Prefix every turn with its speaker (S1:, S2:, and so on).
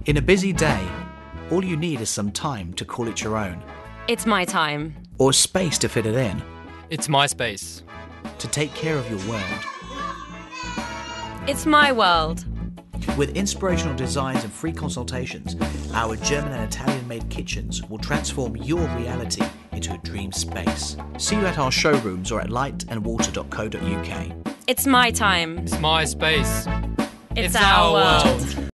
S1: In a busy day, all you need is some time to call it your own.
S2: It's my time.
S1: Or space to fit it in.
S3: It's my space.
S1: To take care of your world.
S2: It's my world.
S1: With inspirational designs and free consultations, our German and Italian-made kitchens will transform your reality into a dream space. See you at our showrooms or at lightandwater.co.uk.
S2: It's my time.
S3: It's my space.
S2: It's our world.